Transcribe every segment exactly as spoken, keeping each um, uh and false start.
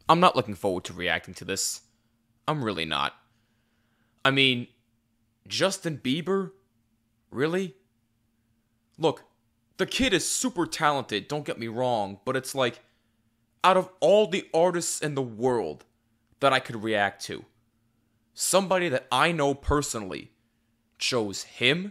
I'm not looking forward to reacting to this. I'm really not. I mean, Justin Bieber? Really? Look, the kid is super talented, don't get me wrong, but it's like, out of all the artists in the world that I could react to, somebody that I know personally chose him?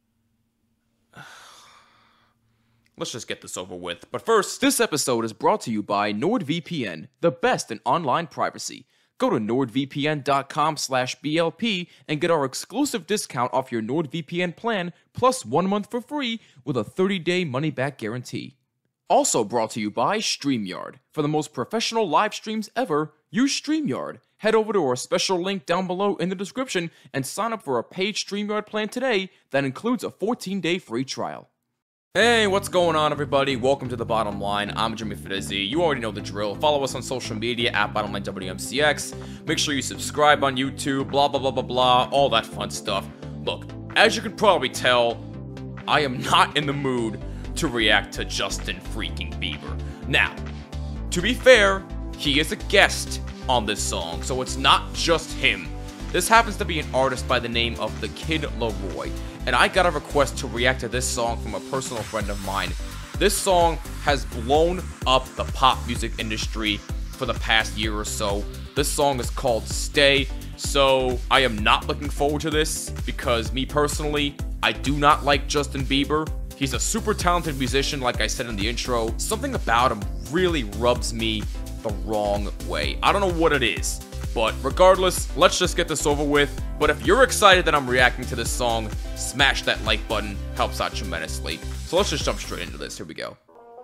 Let's just get this over with. But first, this episode is brought to you by NordVPN, the best in online privacy. Go to nordvpn.com slash BLP and get our exclusive discount off your NordVPN plan, plus one month for free with a thirty-day money-back guarantee. Also brought to you by StreamYard. For the most professional live streams ever, use StreamYard. Head over to our special link down below in the description and sign up for a paid StreamYard plan today that includes a fourteen-day free trial. Hey, what's going on, everybody? Welcome to The Bottom Line. I'm Jimmy Fidizzi. You already know the drill. Follow us on social media at Bottomline W M C X. Make sure you subscribe on YouTube, blah, blah, blah, blah, blah, all that fun stuff. Look, as you can probably tell, I am not in the mood to react to Justin freaking Bieber. Now, to be fair, he is a guest on this song, so it's not just him. This happens to be an artist by the name of The Kid LAROI, and I got a request to react to this song from a personal friend of mine. This song has blown up the pop music industry for the past year or so. This song is called Stay, so I am not looking forward to this because me personally, I do not like Justin Bieber. He's a super talented musician, like I said in the intro. Something about him really rubs me the wrong way. I don't know what it is, but regardless, let's just get this over with. But if you're excited that I'm reacting to this song, smash that like button, helps out tremendously. So let's just jump straight into this. Here we go.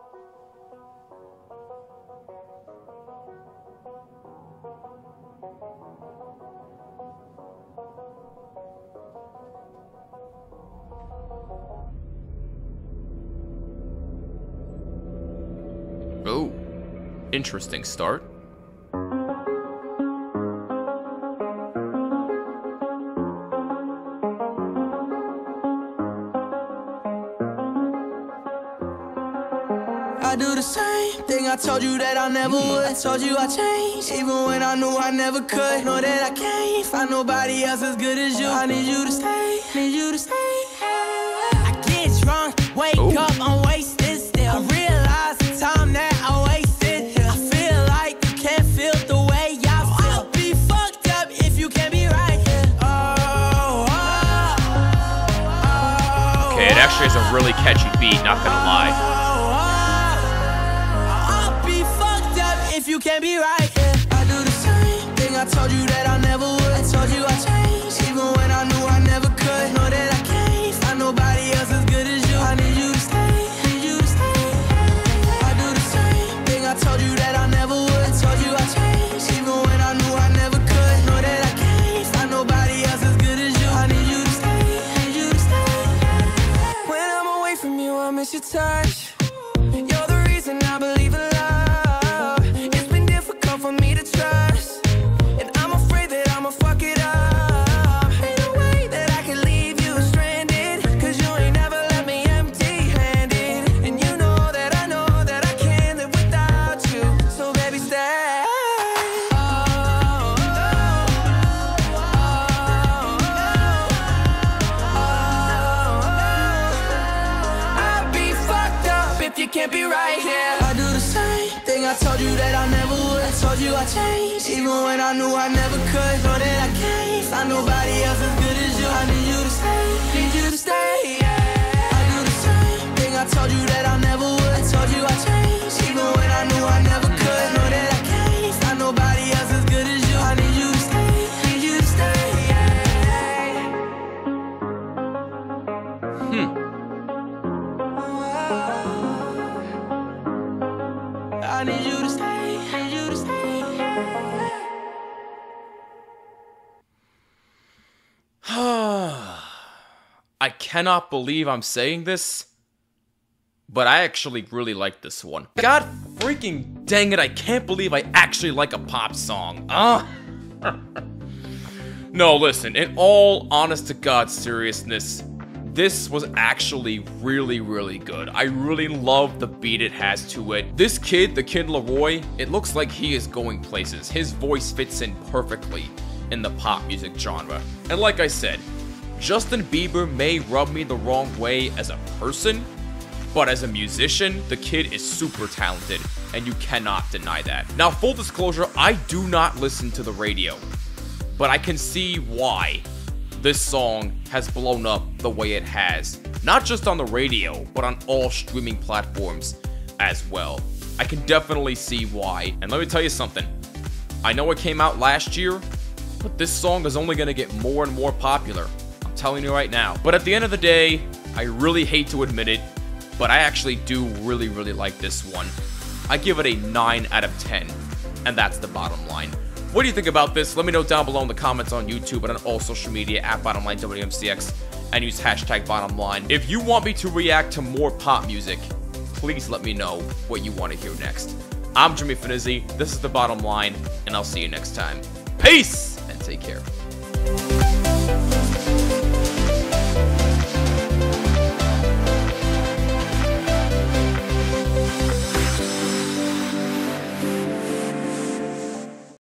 Oh, interesting start. I do the same thing I told you that I never would. I told you I changed, even when I knew I never could. Know that I can't find nobody else as good as you. I need you to stay, need you to stay. I get drunk, wake Ooh. up, I'm wasted still. I realize the time that I wasted. I feel like you can't feel the way I feel. I'll be fucked up if you can't be right here. Oh, oh, oh, Okay, it actually has a really catchy beat, not gonna lie. If you can't be right, yeah. I do the same thing I told you that I never would. I told you I changed, even when I knew I never could. Know that I can't find nobody else as good as you. I need you to stay, need you to stay. I do the same thing I told you that I never would. I told you I changed, even when I knew I never could. Know that I can't find nobody else as good as you. I need you to stay, need you to stay. When I'm away from you, I miss your touch. You're the reason I believe in love. For me to trust, and I'm afraid that I'ma fuck it up. Ain't no way that I can leave you stranded, cause you ain't never left me empty-handed. And you know that I know that I can't live without you. So baby, stay. Oh, oh, oh, oh, oh. I'd be fucked up if you can't be right here. I do the same thing I told you that I never would. I told you I changed, even when I knew I never could. Know that I can't find nobody else as good as you. I need you to stay, need you to stay, yeah. I do the same thing I told you that I never would. I told you I changed, even when I knew I never could. Know that I can't find nobody else as good as you. I need you to stay, need you to stay, yeah. Hmm. I need you to stay. I cannot believe I'm saying this, but I actually really like this one. God freaking dang it, I can't believe I actually like a pop song. Ah. No, listen, in all honest to God seriousness, this was actually really, really good. I really love the beat it has to it. This kid, the Kid Laroi, it looks like he is going places. His voice fits in perfectly in the pop music genre. And like I said, Justin Bieber may rub me the wrong way as a person, but as a musician, the kid is super talented, and you cannot deny that. Now, full disclosure, I do not listen to the radio, but I can see why this song has blown up the way it has. Not just on the radio, but on all streaming platforms as well. I can definitely see why. And let me tell you something. I know it came out last year, but this song is only gonna get more and more popular. I'm telling you right now. But at the end of the day, I really hate to admit it, but I actually do really, really like this one. I give it a nine out of ten, and that's the bottom line. What do you think about this? Let me know down below in the comments on YouTube and on all social media at Bottomline W M C X, and use hashtag Bottomline. If you want me to react to more pop music, please let me know what you want to hear next. I'm Jimmy Finizzi, this is The Bottom Line, and I'll see you next time. Peace, and take care.